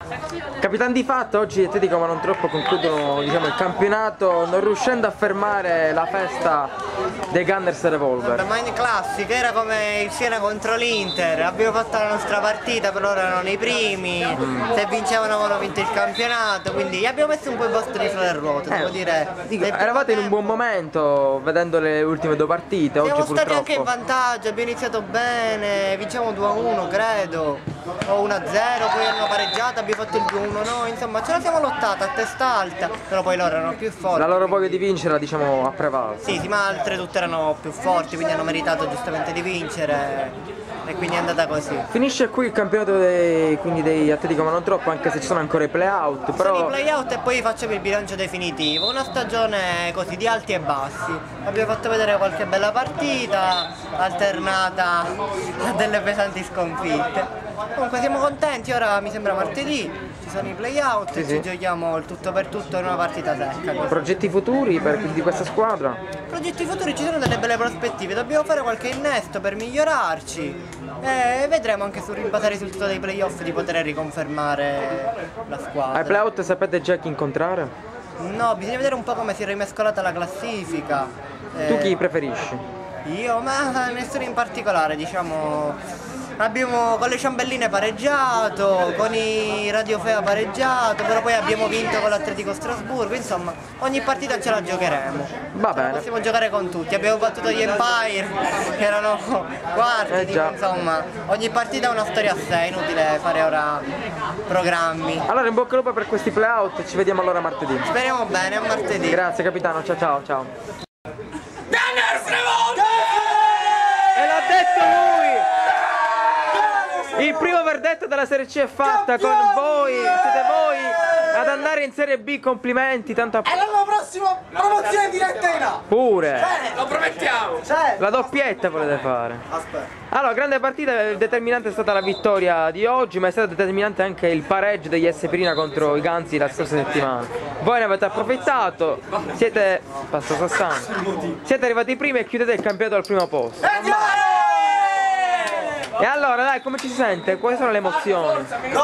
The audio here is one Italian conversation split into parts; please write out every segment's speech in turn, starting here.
Capitan di fatto, oggi Atletico ma non troppo concludono, diciamo, il campionato non riuscendo a fermare la festa dei Gunners Revolver. Ma in classica era come il Siena contro l'Inter, abbiamo fatto la nostra partita, per loro erano i primi, se vincevano avevano vinto il campionato, quindi abbiamo messo un po' i bastoni sulle ruote, devo dire. Eravate in un buon momento vedendo le ultime due partite, siamo oggi stati purtroppo. anche in vantaggio, abbiamo iniziato bene, vinciamo 2-1 credo, o 1-0, poi hanno pareggiato, abbiamo fatto il 2-1 noi, insomma ce la siamo lottata a testa alta, però poi loro erano più forti. La loro voglia di vincere, diciamo, ha prevalso. Sì, ma altre tutte erano più forti, quindi hanno meritato giustamente di vincere e quindi è andata così. Finisce qui il campionato dei Atletico ma non troppo, anche se ci sono ancora i play-out, però... Sono i play-out e poi facciamo il bilancio definitivo, una stagione così di alti e bassi. Abbiamo fatto vedere qualche bella partita, alternata a delle pesanti sconfitte. Comunque siamo contenti, ora mi sembra martedì, ci sono i play-out e ci giochiamo il tutto per tutto in una partita secca. Progetti futuri di questa squadra? Progetti futuri, ci sono delle belle prospettive, dobbiamo fare qualche innesto per migliorarci e vedremo anche in base al risultato dei playoff di poter riconfermare la squadra. Ai playout sapete già chi incontrare? No, bisogna vedere un po' come si è rimescolata la classifica. Tu chi preferisci? Io? Ma nessuno in particolare, diciamo. Abbiamo con le Ciambelline pareggiato, con i Radiofeo pareggiato, però poi abbiamo vinto con l'Atletico Strasburgo, insomma ogni partita ce la giocheremo. Va bene. Possiamo giocare con tutti, abbiamo battuto gli Empire, che erano quarti, insomma ogni partita è una storia a sé, è inutile fare ora programmi. Allora in bocca al lupo per questi playout, ci vediamo allora martedì. Speriamo bene, a martedì. Grazie capitano, ciao ciao ciao. Gunners Revolver! E l'ha detto lui! Il primo verdetto della Serie C è fatta con voi, siete voi ad andare in Serie B, complimenti, tanto a... E l'anno prossimo promozione diretta in A! Pure! Lo promettiamo! La doppietta volete fare? Aspetta. Allora, grande partita, determinante è stata la vittoria di oggi, ma è stato determinante anche il pareggio degli S Pirina contro i Ganzi la scorsa settimana. Voi ne avete approfittato, siete... Passo Sassano. Siete arrivati primi e chiudete il campionato al primo posto. E allora dai, come ci si sente? Quali sono le emozioni?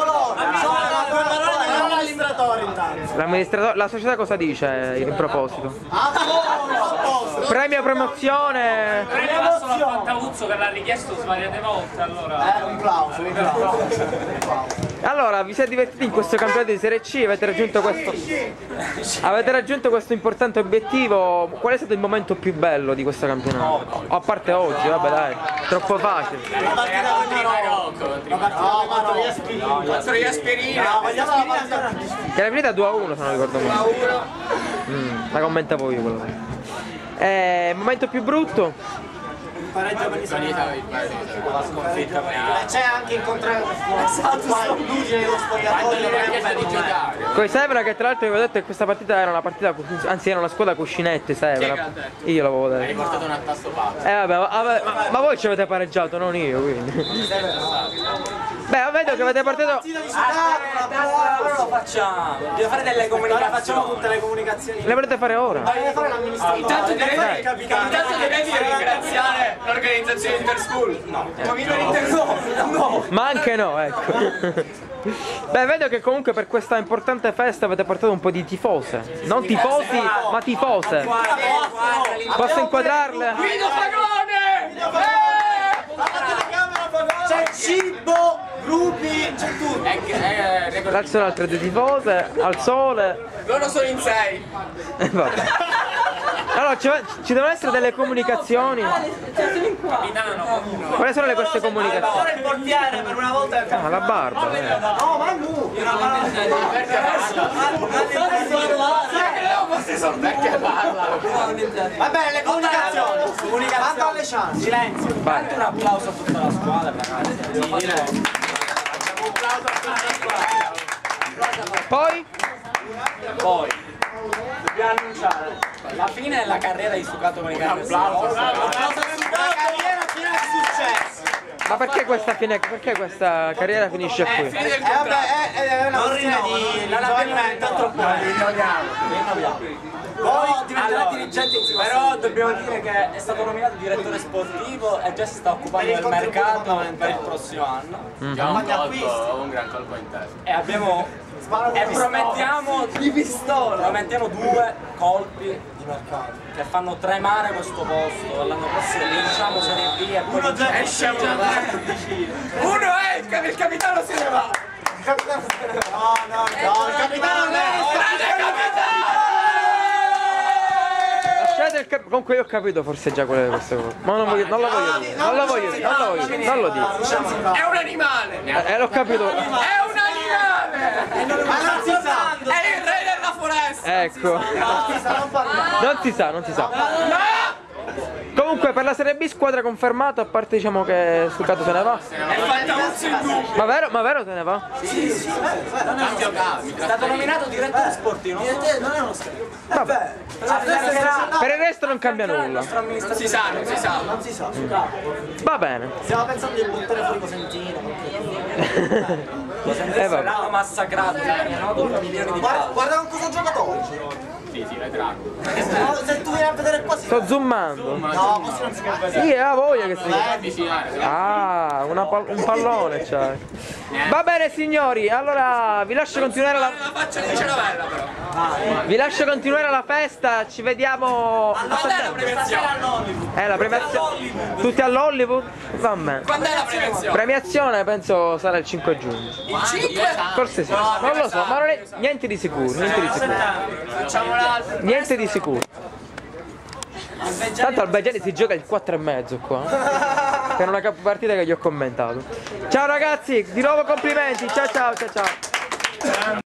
L'amministratore, la società cosa dice in proposito? Premio promozione! Premio Massimo a Fantavuzzo che l'ha richiesto svariate volte, allora... Un plauso. Allora, vi siete divertiti in questo campionato di Serie C? Avete raggiunto questo importante obiettivo? Qual è stato il momento più bello di questo campionato? A parte oggi, vabbè dai, troppo facile. Contro gli Aspirina! Che la finita 2-1 se non ricordo male. La commentavo io quello. Momento più brutto? Pareggio per la sconfitta. C'è anche incontrato Luigi nello spogliatoio. Con i Severa, che tra l'altro vi avevo detto che questa partita era una partita, anzi era una squadra cuscinette Severa. Io l'avevo detto. Hai riportato un attasto fatto. Vabbè, ma voi ci avete pareggiato, non io, quindi. Beh, vedo che avete partito. Allora lo facciamo. Bisogna fare delle comunicazioni. Facciamo tutte le comunicazioni. Le volete fare ora? Deve fare l'amministratore. Intanto devi ringraziare l'organizzazione Interschool. No. Ma mi no. Ma anche no, ecco. Beh, vedo che comunque per questa importante festa avete portato un po' di tifose. Non tifosi, ma tifose. Posso inquadrarle? Guido Fagone! C'è cibo, gruppi, c'è tutto. Là ci sono altre due tifose, al sole. Loro sono in 6. Vabbè. Allora, ci devono essere delle comunicazioni. Quali sono queste comunicazioni? Ora il portiere per una volta. Ah, la barba. No, ma lui. Va bene, le comunicazioni. Quanto alle chance? Silenzio. Vai. Un applauso a tutta la squadra, ragazzi. Poi? Poi dobbiamo annunciare la fine della carriera di Sucato con i Gunners. Una carriera piena di successo. Ma perché questa carriera finisce qui? Vabbè, è una questione di rinnovamento. Poi diventerà dirigente insieme. Però dobbiamo dire che è stato nominato direttore sportivo e già si sta occupando del mercato per il prossimo anno. Già un gran colpo in testa. E abbiamo promettiamo di pistola. Promettiamo 2 colpi di mercato che fanno tremare questo posto. L'anno prossimo vinciamo Serie B e poi esce Uno è il capitano se ne va. No, il capitano Lasciate il comunque io ho capito forse già quelle queste cose. Ma non lo voglio dire, non lo dico. È un animale. L'ho capito. È un animale. Ma non si sa! È il re della foresta. Ecco. Non si sa. Ma Comunque per la Serie B squadra confermata, a parte diciamo che Stucato se ne va. è Fantavuzzo in dubbio. Ma vero se ne va? è stato nominato direttore sportivo. Non è uno scherzo. Vabbè. Per il resto non cambia nulla. Non si sa. Va bene. Stiamo pensando di buttare fuori Cosentino. Vabbè. L'hanno massacrato, no? 2 milioni di euro. Guarda con cosa gioca oggi. Sì, vedrà. Se tu vieni a vedere qua si... Sto zoomando. No, così non si può vedere. Sì, ha voglia che si... Avvicinare. Ah, un pallone c'hai. Va bene signori, allora vi lascio continuare la... La faccia di Ceravella però. Vi lascio continuare la festa, ci vediamo a Quando è la settembre. premiazione? La premiazione. Tutti all'Hollywood? Va bene. Quando è la premiazione? Premiazione penso sarà il 5 giugno. Il 5? Forse sì. Non lo so, ma non è niente di sicuro, Facciamo l'altro. Niente di sicuro. Tanto al Baggiani si gioca il 4,5 qua. Che è una partita che gli ho commentato. Ciao ragazzi, di nuovo complimenti. Ciao.